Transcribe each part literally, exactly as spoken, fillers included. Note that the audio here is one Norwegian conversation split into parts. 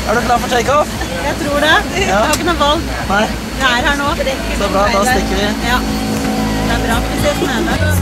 Er du klar for take-off? Jeg tror det. Jeg har ikke noe valg. Nei. Jeg er her nå. Så bra, da stikker vi. Ja. Det er bra. Vi ses nede.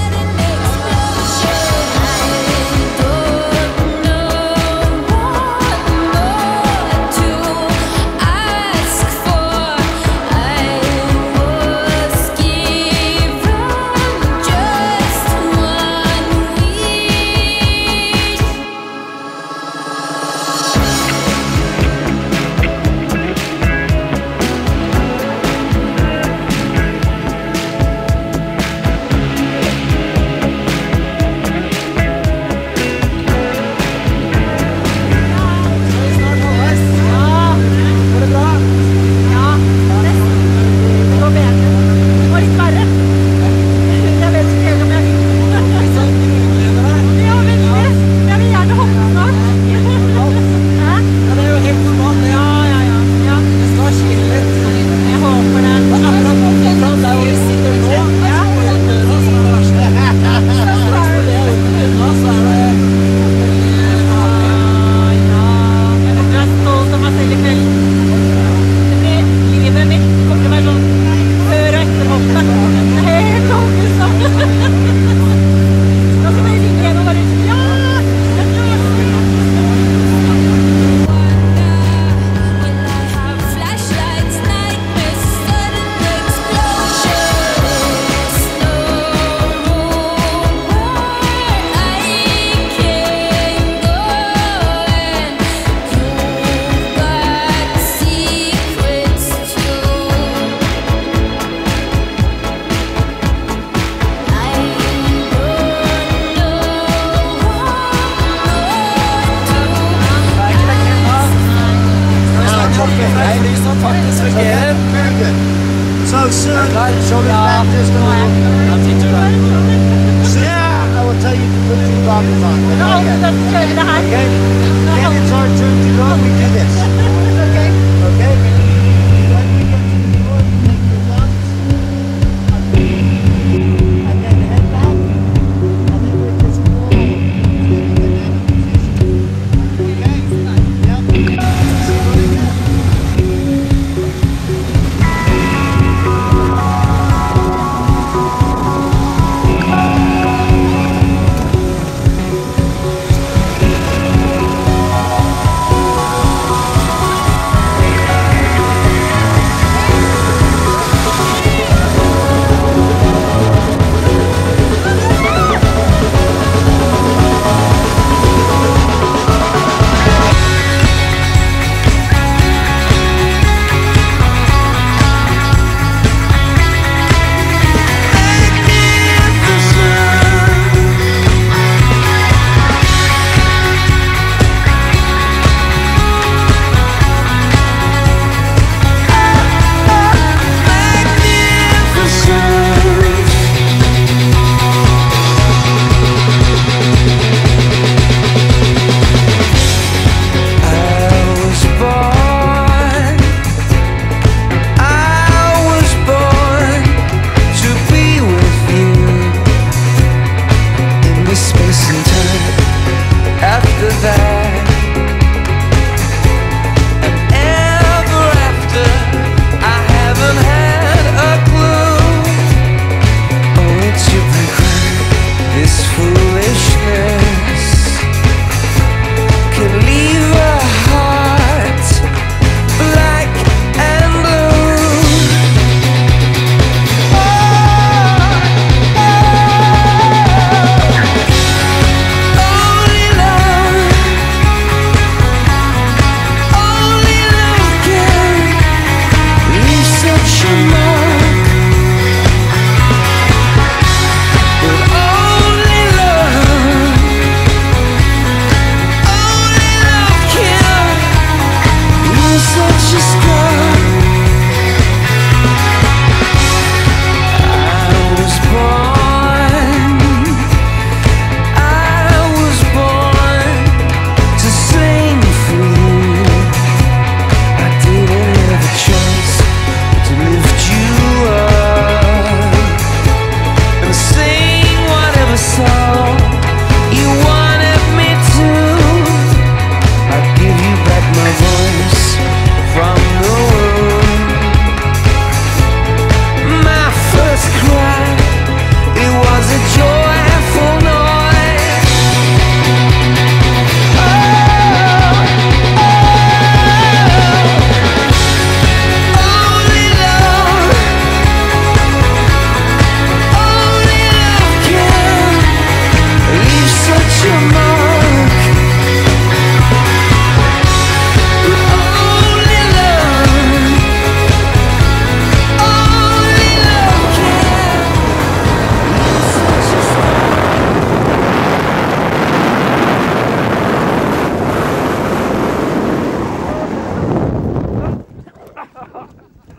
So soon, shoulder back just a little. Yeah, I will tell you to put your goggles on. Okay? Then it's our turn to go. We do this. Okay? Okay? When we get to the door, you take your thumbs. And then head back. And then with this wall, you get in a position. Okay? Yep.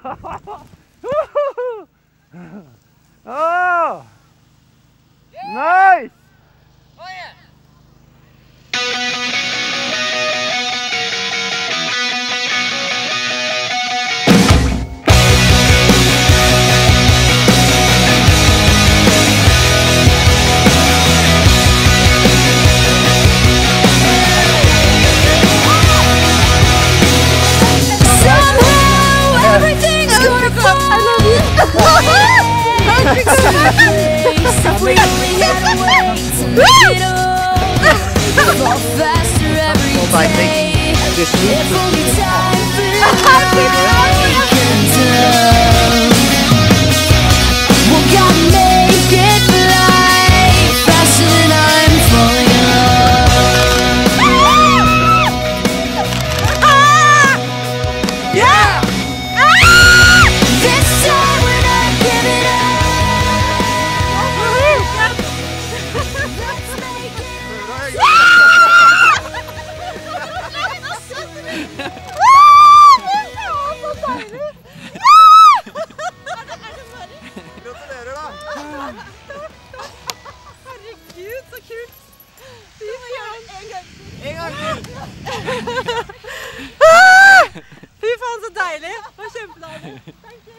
Oh! Nice! Oh yeah! By making this Herregud, så kult! Fy faen! En gang til! Fy faen, så deilig! Det var kjempedeilig. Thank you!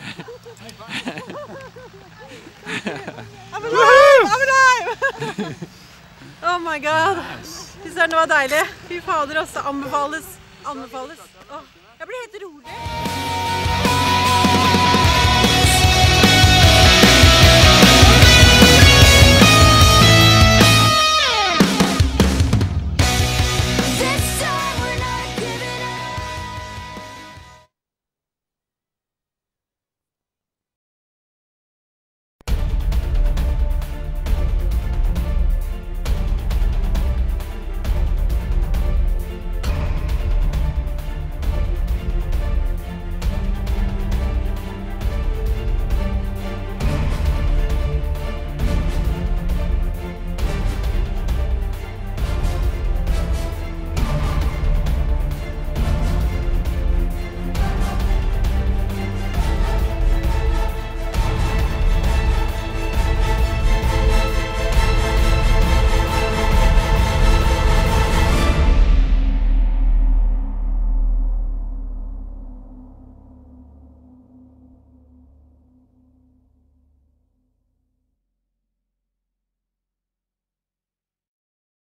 I'm alive! I'm alive! Oh my god! Fy søren, det var deilig. Fy fader, også anbefales. Anbefales.